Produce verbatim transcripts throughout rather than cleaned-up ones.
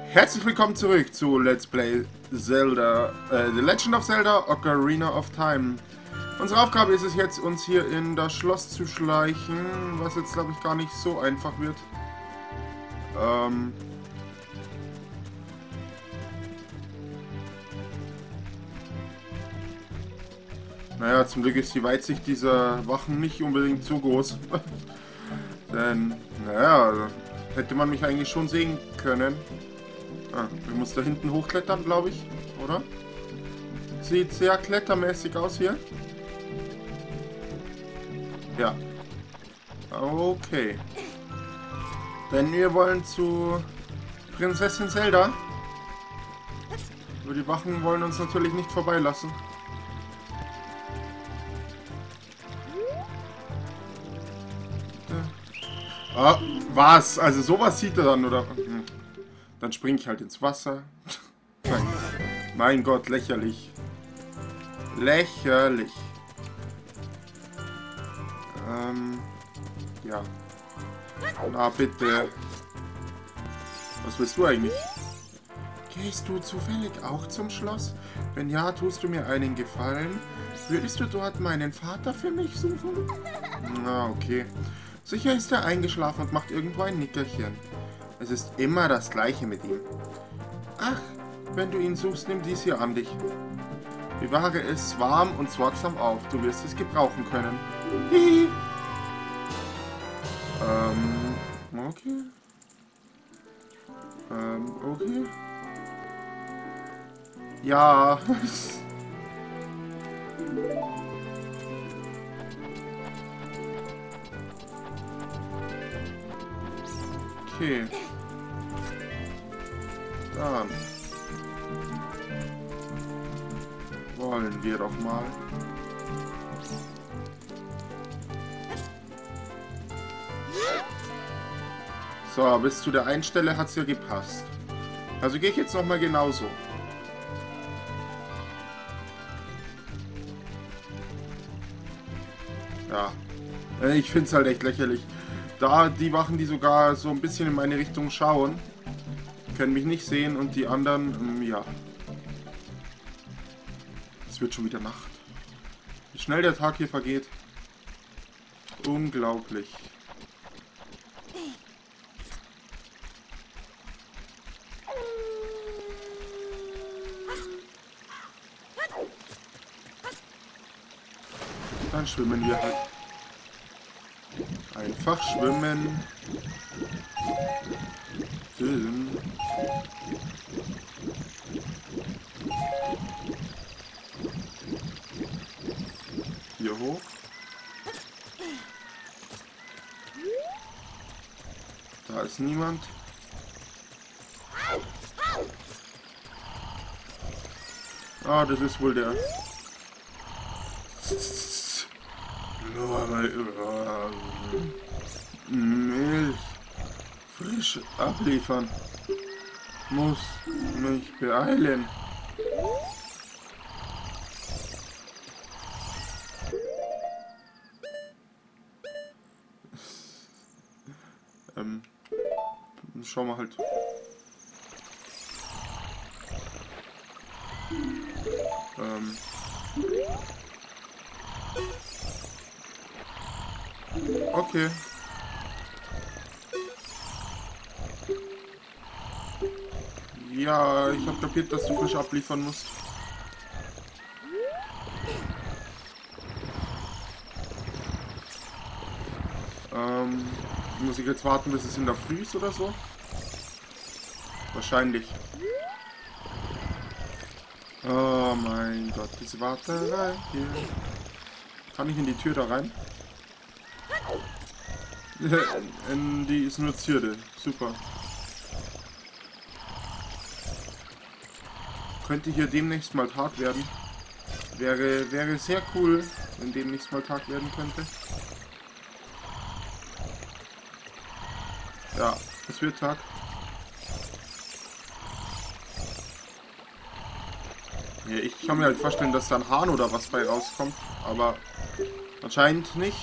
Herzlich willkommen zurück zu Let's Play Zelda, äh, The Legend of Zelda Ocarina of Time. Unsere Aufgabe ist es jetzt, uns hier in das Schloss zu schleichen, was jetzt, glaube ich, gar nicht so einfach wird. Ähm... Naja, zum Glück ist die Weitsicht dieser Wachen nicht unbedingt so groß. Denn, naja, hätte man mich eigentlich schon sehen können. Ah, ich muss da hinten hochklettern, glaube ich, oder? Sieht sehr klettermäßig aus hier. Ja. Okay. Denn wir wollen zu Prinzessin Zelda. Aber die Wachen wollen uns natürlich nicht vorbeilassen. Ah, was? Also sowas sieht er dann, oder? Hm. Dann springe ich halt ins Wasser. Nein. Mein Gott, lächerlich. Lächerlich. Ähm, ja. Na bitte. Was willst du eigentlich? Gehst du zufällig auch zum Schloss? Wenn ja, tust du mir einen Gefallen. Würdest du dort meinen Vater für mich suchen? Na, okay. Sicher ist er eingeschlafen und macht irgendwo ein Nickerchen. Es ist immer das Gleiche mit ihm. Ach, wenn du ihn suchst, nimm dies hier an dich. Bewahre es warm und sorgsam auf. Du wirst es gebrauchen können. Hihi. Ähm, okay. Ähm, okay. Ja. Okay. Dann wollen wir doch mal. So, bis zu der einen Stelle hat es ja gepasst. Also gehe ich jetzt noch mal genauso. Ja. Ich finde es halt echt lächerlich. Da die Wachen, die sogar so ein bisschen in meine Richtung schauen, können mich nicht sehen und die anderen, ähm, ja. Es wird schon wieder Nacht. Wie schnell der Tag hier vergeht. Unglaublich. Dann schwimmen wir halt. Einfach schwimmen. Hier hoch. Da ist niemand. Ah, das ist wohl der. Milch. Frisch abliefern. Muss mich beeilen. ähm. Schauen wir halt. Ähm. Okay. Ja, ich habe kapiert, dass du frisch abliefern musst. Ähm, muss ich jetzt warten, bis es in der Früh ist oder so? Wahrscheinlich. Oh mein Gott, diese Warterei hier. Kann ich in die Tür da rein? Die ist nur Zierde. Super. Könnte hier demnächst mal Tag werden. Wäre, wäre sehr cool, wenn demnächst mal Tag werden könnte. Ja, es wird Tag. Ja, ich kann mir halt vorstellen, dass da ein Hahn oder was bei rauskommt, aber anscheinend nicht.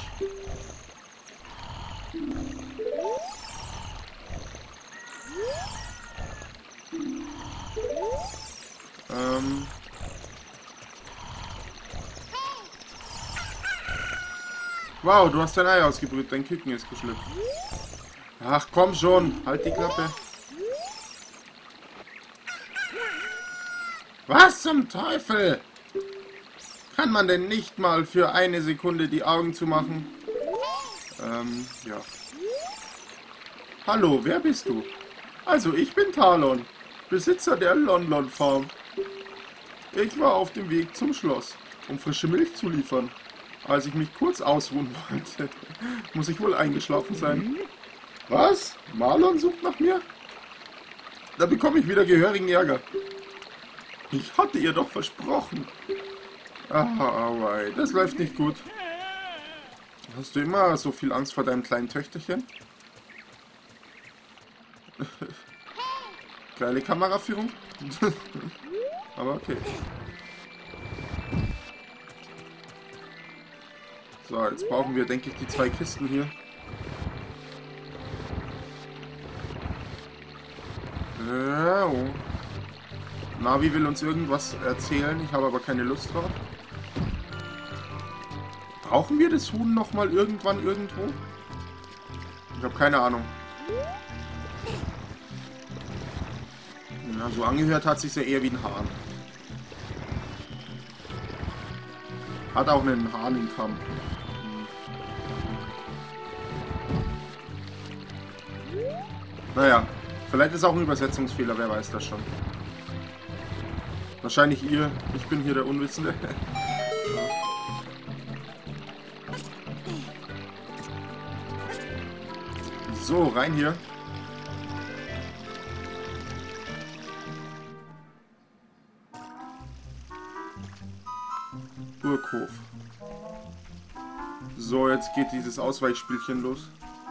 Ähm... Wow, du hast dein Ei ausgebrüht, dein Küken ist geschlüpft. Ach komm schon, halt die Klappe. Was zum Teufel? Kann man denn nicht mal für eine Sekunde die Augen zumachen? Ähm, ja. Hallo, wer bist du? Also, ich bin Talon, Besitzer der Lon-Lon Farm. Ich war auf dem Weg zum Schloss, um frische Milch zu liefern. Als ich mich kurz ausruhen wollte, muss ich wohl eingeschlafen sein. Was? Marlon sucht nach mir? Da bekomme ich wieder gehörigen Ärger. Ich hatte ihr doch versprochen. Ah, alright, das läuft nicht gut. Hast du immer so viel Angst vor deinem kleinen Töchterchen? Geile Kameraführung. Aber okay. So, jetzt brauchen wir, denke ich, die zwei Kisten hier. Oh. Navi will uns irgendwas erzählen, ich habe aber keine Lust drauf. Brauchen wir das Huhn nochmal irgendwann irgendwo? Ich habe keine Ahnung. Ja, so angehört hat sich ja eher wie ein Hahn. Hat auch einen Hahn im Kamm. Naja, vielleicht ist auch ein Übersetzungsfehler, wer weiß das schon. Wahrscheinlich ihr, ich bin hier der Unwissende. So, rein hier. Burghof. So, jetzt geht dieses Ausweichspielchen los.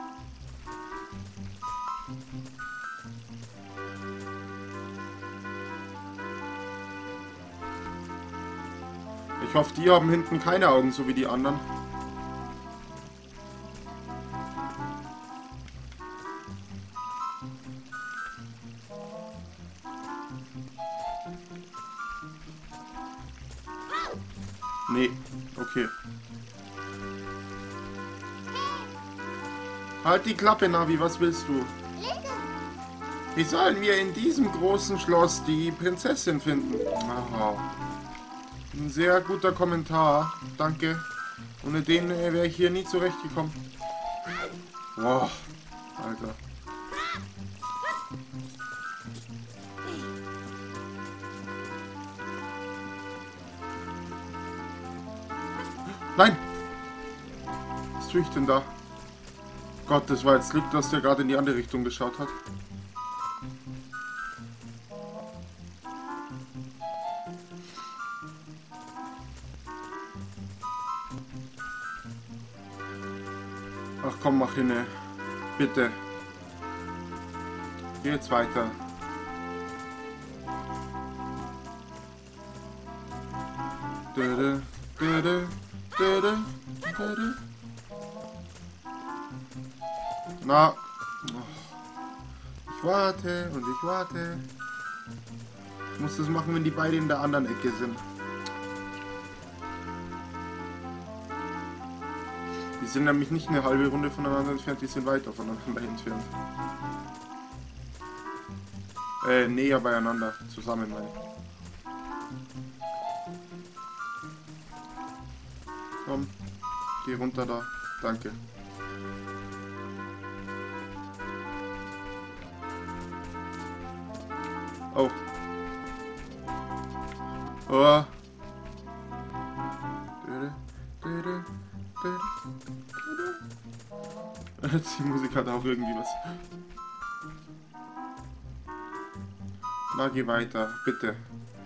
Ich hoffe, die haben hinten keine Augen, so wie die anderen. Nee, okay. Halt die Klappe, Navi, was willst du? Wie sollen wir in diesem großen Schloss die Prinzessin finden? Aha. Ein sehr guter Kommentar. Danke. Ohne den äh, wäre ich hier nie zurechtgekommen. Boah, Alter. Nein! Was tue ich denn da? Gott, das war jetzt Glück, dass der gerade in die andere Richtung geschaut hat. Ach komm, mach hin, bitte. Geh jetzt weiter. Döde, döde, döde, döde. Na. Ich warte und ich warte. Ich muss das machen, wenn die beiden in der anderen Ecke sind. Die sind nämlich nicht eine halbe Runde voneinander entfernt, die sind weiter voneinander entfernt. Äh, näher beieinander, zusammen meine ich. Komm, geh runter da, danke. Oh. Oh. Die Musik hat auch irgendwie was. Na, geh weiter, bitte.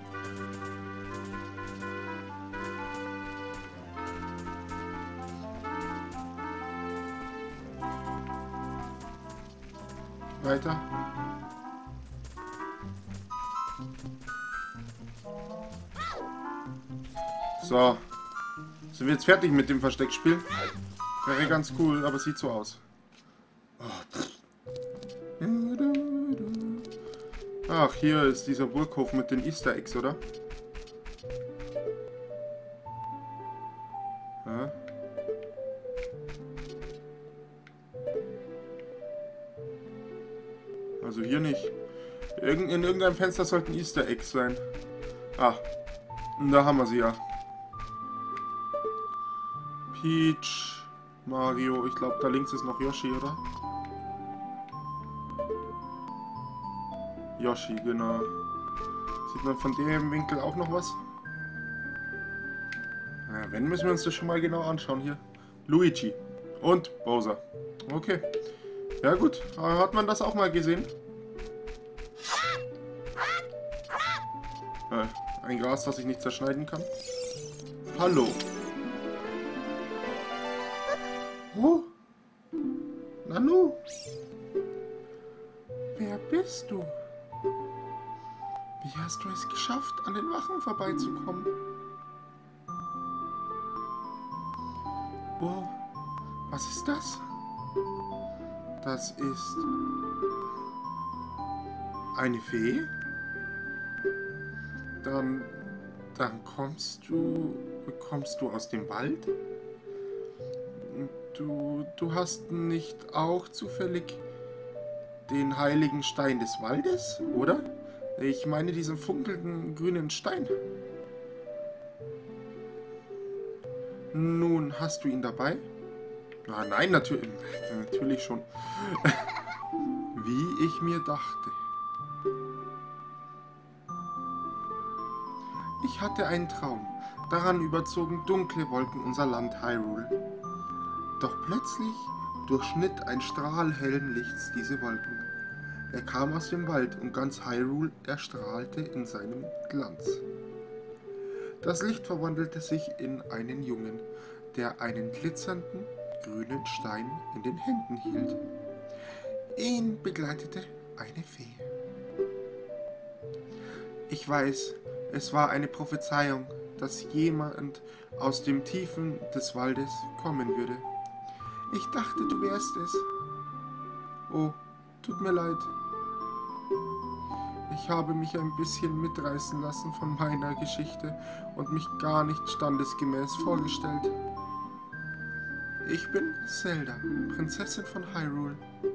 Weiter. So. Sind wir jetzt fertig mit dem Versteckspiel? Wäre ganz cool, aber sieht so aus. Oh. Ach, hier ist dieser Burghof mit den Easter Eggs, oder? Ja. Also hier nicht. Irgend, in irgendeinem Fenster sollten Easter Eggs sein. Ah, da haben wir sie ja. Peach, Mario, ich glaube da links ist noch Yoshi, oder? Yoshi, genau. Sieht man von dem Winkel auch noch was? Na, wenn, müssen wir uns das schon mal genau anschauen hier. Luigi und Bowser. Okay. Ja gut, aber hat man das auch mal gesehen? Äh, ein Gras, das ich nicht zerschneiden kann. Hallo. Oh. Nanu. Wer bist du? Wie hast du es geschafft, an den Wachen vorbeizukommen? Oh, was ist das? Das ist eine Fee? Dann, dann kommst du, kommst du aus dem Wald? Du, du hast nicht auch zufällig den heiligen Stein des Waldes, oder? Ich meine diesen funkelnden grünen Stein. Nun, hast du ihn dabei? Ah, nein, natürlich, natürlich schon. Wie ich mir dachte. Ich hatte einen Traum. Daran überzogen dunkle Wolken unser Land Hyrule. Doch plötzlich durchschnitt ein Strahl hellen Lichts diese Wolken. Er kam aus dem Wald und ganz Hyrule erstrahlte in seinem Glanz. Das Licht verwandelte sich in einen Jungen, der einen glitzernden, grünen Stein in den Händen hielt. Ihn begleitete eine Fee. Ich weiß, es war eine Prophezeiung, dass jemand aus dem Tiefen des Waldes kommen würde. Ich dachte, du wärst es. Oh, tut mir leid. Ich habe mich ein bisschen mitreißen lassen von meiner Geschichte und mich gar nicht standesgemäß vorgestellt. Ich bin Zelda, Prinzessin von Hyrule.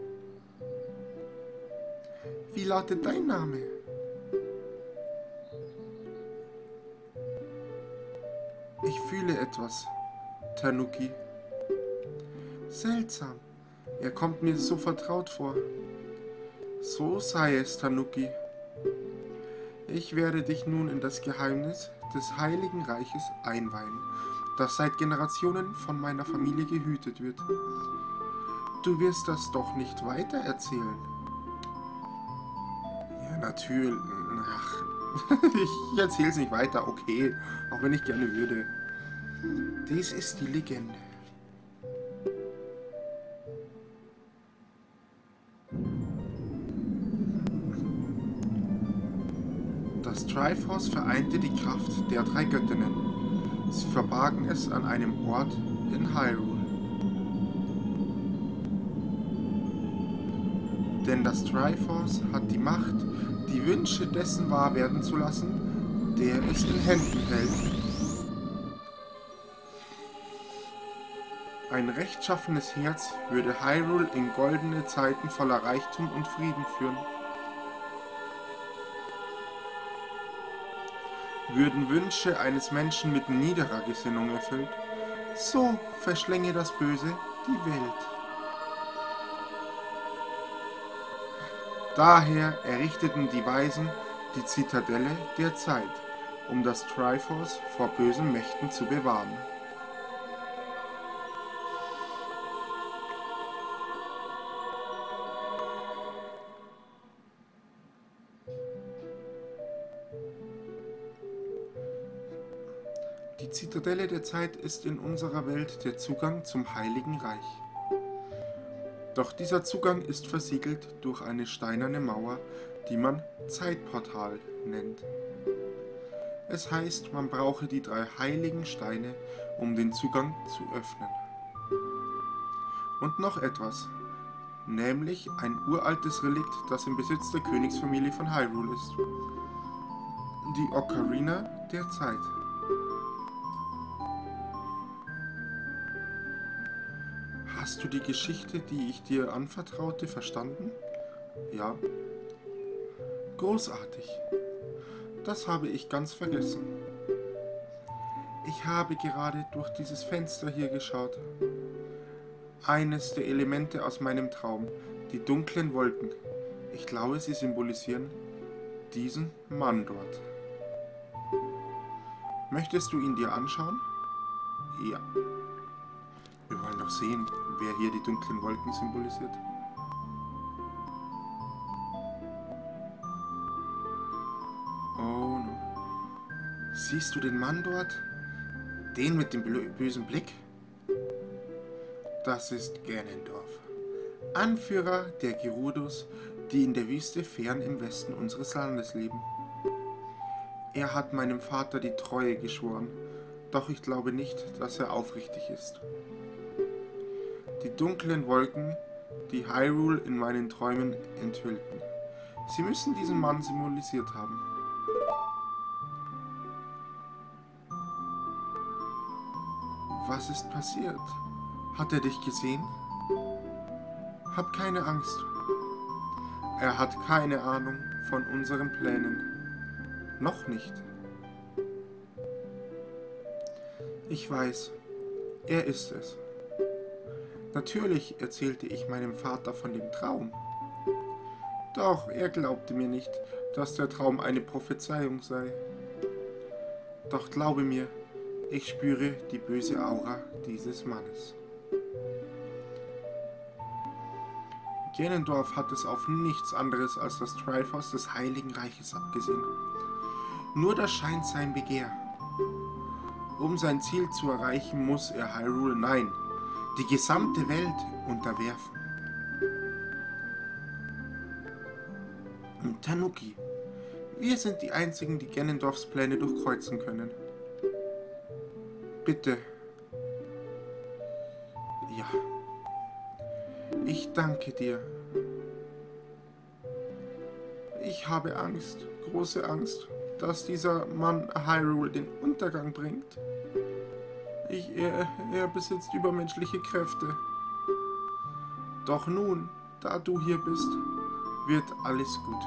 Wie lautet dein Name? Ich fühle etwas, Tanuki. Seltsam, er kommt mir so vertraut vor. So sei es, Tanuki. Ich werde dich nun in das Geheimnis des Heiligen Reiches einweihen, das seit Generationen von meiner Familie gehütet wird. Du wirst das doch nicht weiter erzählen. Ja, natürlich. Ach, ich erzähl's nicht weiter, okay, auch wenn ich gerne würde. Dies ist die Legende. Das Triforce vereinte die Kraft der drei Göttinnen. Sie verbargen es an einem Ort in Hyrule. Denn das Triforce hat die Macht, die Wünsche dessen wahr werden zu lassen, der es in Händen hält. Ein rechtschaffenes Herz würde Hyrule in goldene Zeiten voller Reichtum und Frieden führen. Würden Wünsche eines Menschen mit niederer Gesinnung erfüllt, so verschlänge das Böse die Welt. Daher errichteten die Weisen die Zitadelle der Zeit, um das Triforce vor bösen Mächten zu bewahren. Die Zitadelle der Zeit ist in unserer Welt der Zugang zum Heiligen Reich. Doch dieser Zugang ist versiegelt durch eine steinerne Mauer, die man Zeitportal nennt. Es heißt, man brauche die drei heiligen Steine, um den Zugang zu öffnen. Und noch etwas. nämlich ein uraltes Relikt, das im Besitz der Königsfamilie von Hyrule ist. Die Ocarina der Zeit. Hast du die Geschichte, die ich dir anvertraute, verstanden? Ja. Großartig. Das habe ich ganz vergessen. Ich habe gerade durch dieses Fenster hier geschaut. Eines der Elemente aus meinem Traum, die dunklen Wolken. Ich glaube, sie symbolisieren diesen Mann dort. Möchtest du ihn dir anschauen? Ja. Wir wollen doch sehen, wer hier die dunklen Wolken symbolisiert. Oh no. Siehst du den Mann dort? Den mit dem bösen Blick? Das ist Ganondorf, Anführer der Gerudos, die in der Wüste fern im Westen unseres Landes leben. Er hat meinem Vater die Treue geschworen, doch ich glaube nicht, dass er aufrichtig ist. Die dunklen Wolken, die Hyrule in meinen Träumen enthüllten. Sie müssen diesen Mann symbolisiert haben. Was ist passiert? Hat er dich gesehen? Hab keine Angst. Er hat keine Ahnung von unseren Plänen. Noch nicht. Ich weiß, er ist es. Natürlich erzählte ich meinem Vater von dem Traum. Doch er glaubte mir nicht, dass der Traum eine Prophezeiung sei. Doch glaube mir, ich spüre die böse Aura dieses Mannes. Ganondorf hat es auf nichts anderes als das Triforce des Heiligen Reiches abgesehen. Nur das scheint sein Begehr. Um sein Ziel zu erreichen, muss er Hyrule, nein, die gesamte Welt unterwerfen. Und Tanuki, wir sind die einzigen, die Ganondorfs Pläne durchkreuzen können. Bitte. Ja. Ich danke dir. Ich habe Angst, große Angst, dass dieser Mann Hyrule den Untergang bringt. Ich, er, er besitzt übermenschliche Kräfte. Doch nun, da du hier bist, wird alles gut.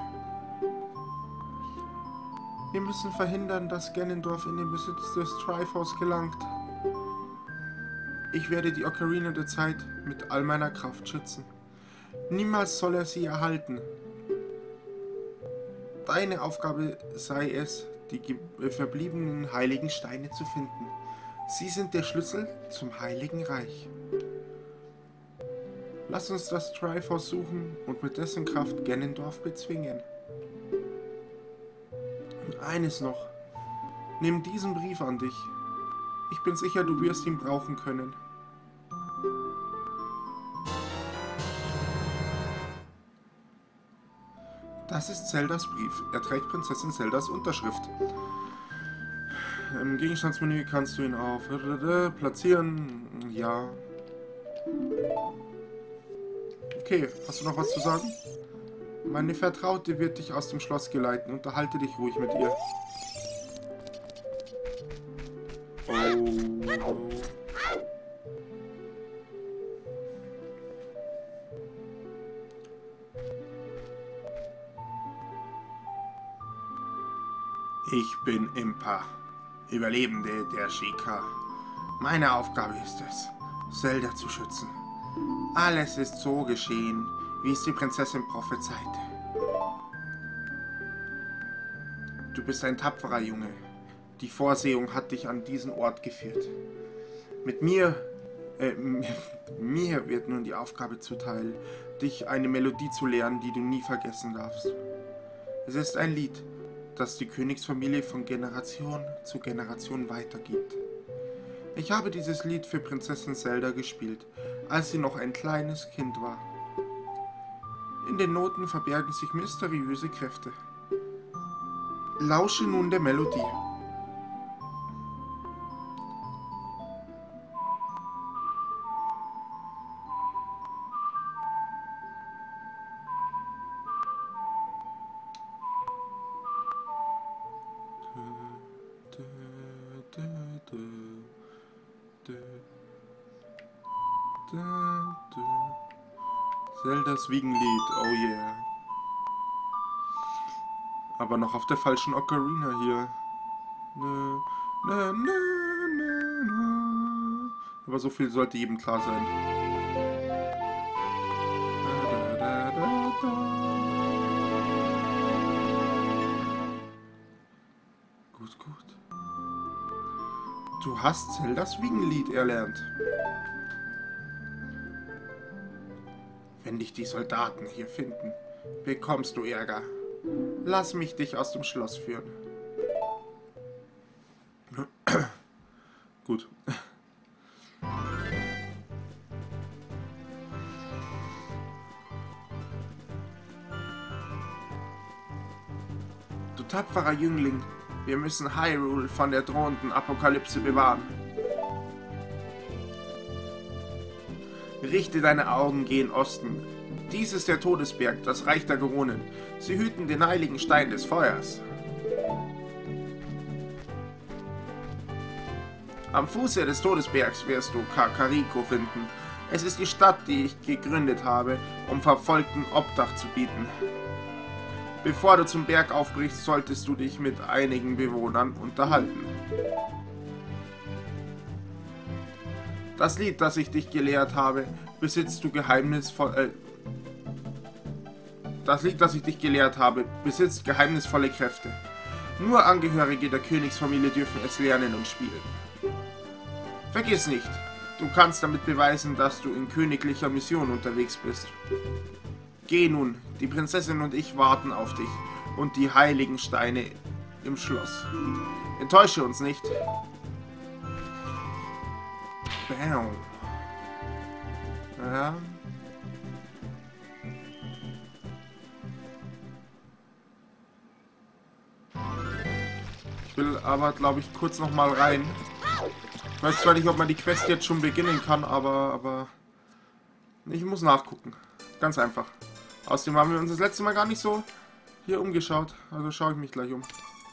Wir müssen verhindern, dass Ganondorf in den Besitz des Triforce gelangt. Ich werde die Ocarina der Zeit mit all meiner Kraft schützen. Niemals soll er sie erhalten. Deine Aufgabe sei es, die verbliebenen heiligen Steine zu finden. Sie sind der Schlüssel zum Heiligen Reich. Lass uns das Triforce suchen und mit dessen Kraft Ganondorf bezwingen. Und eines noch. Nimm diesen Brief an dich. Ich bin sicher, du wirst ihn brauchen können. Das ist Zeldas Brief. Er trägt Prinzessin Zeldas Unterschrift. Im Gegenstandsmenü kannst du ihn auf platzieren. Ja. Okay, hast du noch was zu sagen? Meine Vertraute wird dich aus dem Schloss geleiten. Unterhalte dich ruhig mit ihr. Oh. Ich bin Impa, Überlebende der Sheikah. Meine Aufgabe ist es, Zelda zu schützen. Alles ist so geschehen, wie es die Prinzessin prophezeite. Du bist ein tapferer Junge. Die Vorsehung hat dich an diesen Ort geführt. Mit mir, äh, mir wird nun die Aufgabe zuteil, dich eine Melodie zu lehren, die du nie vergessen darfst. Es ist ein Lied, das die Königsfamilie von Generation zu Generation weitergibt. Ich habe dieses Lied für Prinzessin Zelda gespielt, als sie noch ein kleines Kind war. In den Noten verbergen sich mysteriöse Kräfte. Lausche nun der Melodie. Zeldas Wiegenlied, oh yeah. Aber noch auf der falschen Ocarina hier. Nö, nö, nö, nö, nö. Aber so viel sollte jedem klar sein. Da, da, da, da. Gut, gut. Du hast Zeldas Wiegenlied erlernt. Wenn dich die Soldaten hier finden, bekommst du Ärger. Lass mich dich aus dem Schloss führen. Gut. Du tapferer Jüngling, wir müssen Hyrule von der drohenden Apokalypse bewahren. Richte deine Augen gen Osten. Dies ist der Todesberg, das Reich der Gerunen. Sie hüten den heiligen Stein des Feuers. Am Fuße des Todesbergs wirst du Kakariko finden. Es ist die Stadt, die ich gegründet habe, um Verfolgten Obdach zu bieten. Bevor du zum Berg aufbrichst, solltest du dich mit einigen Bewohnern unterhalten. Das Lied, das ich dich gelehrt habe, besitzt du geheimnisvoll... Äh, das Lied, das ich dich gelehrt habe, besitzt geheimnisvolle Kräfte. Nur Angehörige der Königsfamilie dürfen es lernen und spielen. Vergiss nicht, du kannst damit beweisen, dass du in königlicher Mission unterwegs bist. Geh nun, die Prinzessin und ich warten auf dich und die heiligen Steine im Schloss. Enttäusche uns nicht. Bam. Ja. Ich will aber, glaube ich, kurz noch mal rein. Ich weiß zwar nicht, ob man die Quest jetzt schon beginnen kann, aber, aber ich muss nachgucken. Ganz einfach. Außerdem haben wir uns das letzte Mal gar nicht so hier umgeschaut. Also schaue ich mich gleich um.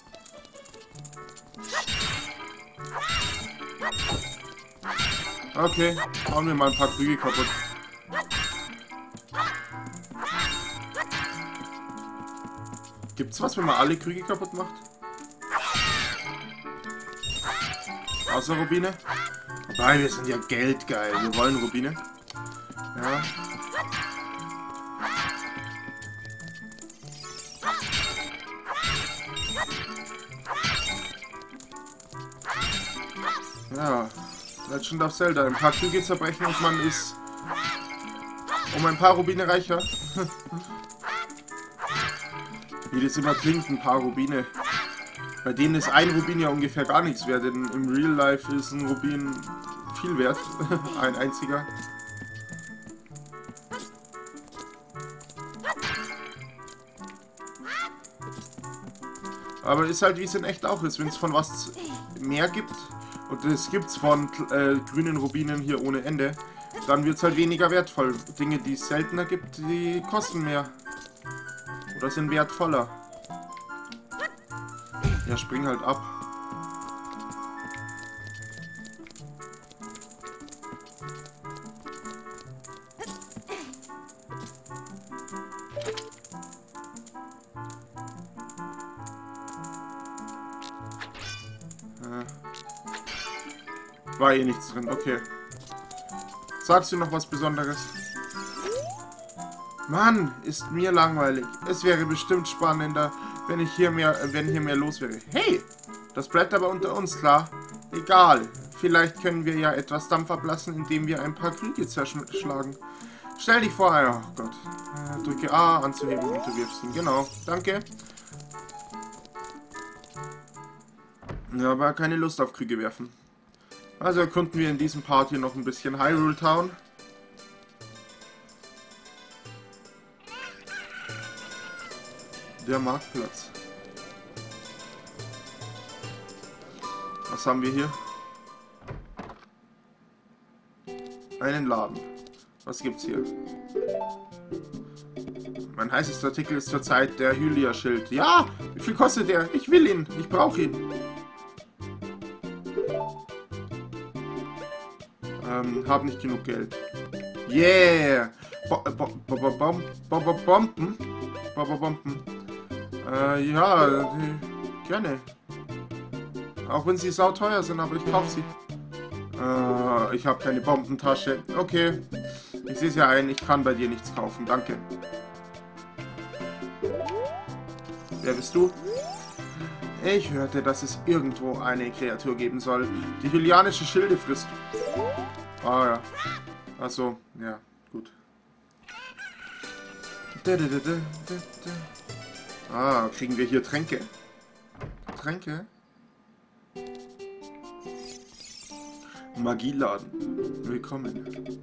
Okay, hauen wir mal ein paar Krüge kaputt. Gibt's was, wenn man alle Krüge kaputt macht? Außer Rubine? Wobei, wir sind ja geldgeil. Wir wollen Rubine. Ja. Ja. Legend of Zelda. Ein paar Krüge zerbrechen und man ist um ein paar Rubine reicher. Wie das immer klingt, ein paar Rubine. Bei denen ist ein Rubin ja ungefähr gar nichts wert, denn im Real Life ist ein Rubin viel wert. Ein einziger. Aber ist halt wie es in echt auch ist, wenn es von was mehr gibt, und es gibt es von äh, grünen Rubinen hier ohne Ende, dann wird es halt weniger wertvoll. Dinge, die es seltener gibt, die kosten mehr. Oder sind wertvoller. Ja, spring halt ab. Äh. War eh nichts drin, okay. Sagst du noch was Besonderes? Mann, ist mir langweilig. Es wäre bestimmt spannender, wenn ich hier mehr, wenn hier mehr los wäre. Hey, das bleibt aber unter uns, klar. Egal, vielleicht können wir ja etwas Dampf ablassen, indem wir ein paar Krüge zerschlagen. Stell dich vor, oh Gott. Äh, drücke A, anzuheben und du wirfst ihn. Genau, danke. Ja, aber keine Lust auf Krüge werfen. Also erkunden wir in diesem Part hier noch ein bisschen Hyrule Town. Der Marktplatz. Was haben wir hier? Einen Laden. Was gibt's hier? Mein heißester Artikel ist zurzeit der Hylia-Schild. Ja! Wie viel kostet der? Ich will ihn. Ich brauche ihn. Ähm, hab nicht genug Geld. Yeah! Bo Bo Bo Bo Bom Bo Bo Bomben? Bo Bo Bomben. Äh, ja, die, gerne. Auch wenn sie sauteuer sind, aber ich kaufe sie. Äh, ich habe keine Bombentasche. Okay. Ich sehe es ja ein, ich kann bei dir nichts kaufen. Danke. Wer bist du? Ich hörte, dass es irgendwo eine Kreatur geben soll, die hylianische Schilde frisst. Ah ja. Achso, ja, gut. Ah, kriegen wir hier Tränke? Tränke? Magieladen. Willkommen.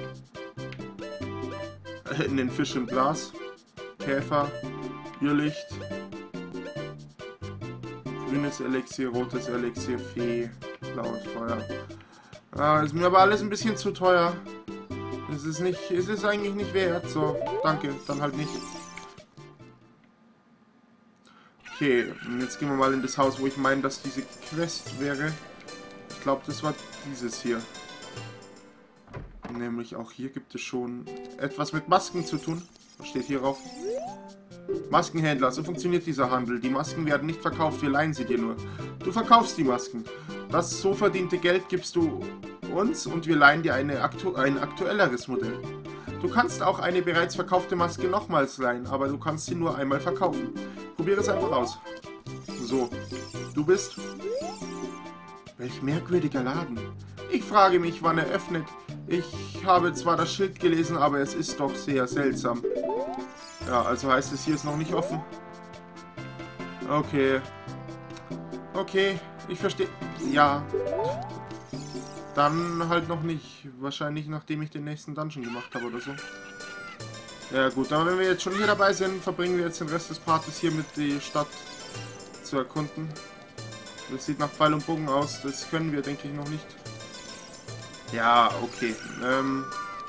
In den Fisch im Glas. Käfer. Irrlicht. Grünes Elixier, rotes Elixier, Fee, blaues Feuer. Ah, ist mir aber alles ein bisschen zu teuer. Es ist nicht, es ist eigentlich nicht wert. So, danke, dann halt nicht. Okay, und jetzt gehen wir mal in das Haus, wo ich meine, dass diese Quest wäre. Ich glaube, das war dieses hier. Nämlich auch hier gibt es schon etwas mit Masken zu tun. Was steht hier drauf? Maskenhändler, so funktioniert dieser Handel. Die Masken werden nicht verkauft, wir leihen sie dir nur. Du verkaufst die Masken. Das so verdiente Geld gibst du uns und wir leihen dir eine aktu ein aktuelleres Modell. Du kannst auch eine bereits verkaufte Maske nochmals leihen, aber du kannst sie nur einmal verkaufen. Probiere es einfach aus. So, du bist... Welch merkwürdiger Laden. Ich frage mich, wann er öffnet. Ich habe zwar das Schild gelesen, aber es ist doch sehr seltsam. Ja, also heißt es, hier ist noch nicht offen. Okay. Okay, ich verstehe. Ja. Dann halt noch nicht. Wahrscheinlich, nachdem ich den nächsten Dungeon gemacht habe oder so. Ja gut, aber wenn wir jetzt schon hier dabei sind, verbringen wir jetzt den Rest des Partes hier mit die Stadt zu erkunden. Das sieht nach Pfeil und Bogen aus. Das können wir, denke ich, noch nicht. Ja, okay. Ähm...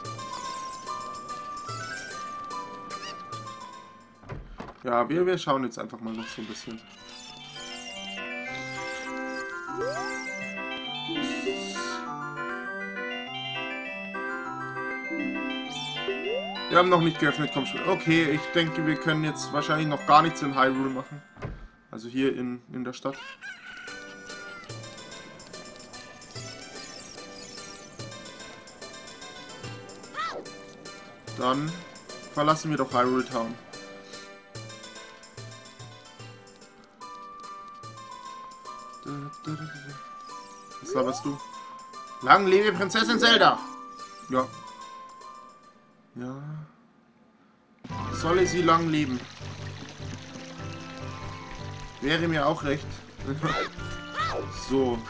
Ja, wir, wir schauen jetzt einfach mal noch so ein bisschen. Wir haben noch nicht geöffnet, komm schon. Okay, ich denke, wir können jetzt wahrscheinlich noch gar nichts in Hyrule machen. Also hier in, in der Stadt. Dann verlassen wir doch Hyrule Town. Was laberst du? Lang lebe Prinzessin Zelda! Ja. Ja. Solle sie lang leben. Wäre mir auch recht. So.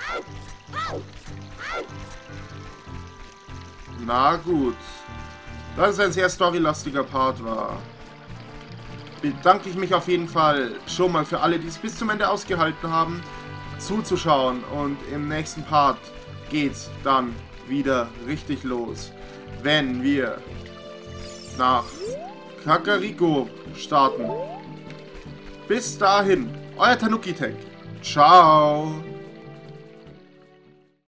Na gut. Da es ein sehr storylastiger Part war, bedanke ich mich auf jeden Fall schon mal für alle, die es bis zum Ende ausgehalten haben, zuzuschauen. Und im nächsten Part geht's dann wieder richtig los, wenn wir nach Kakariko starten. Bis dahin, euer Tanuki Tech. Ciao.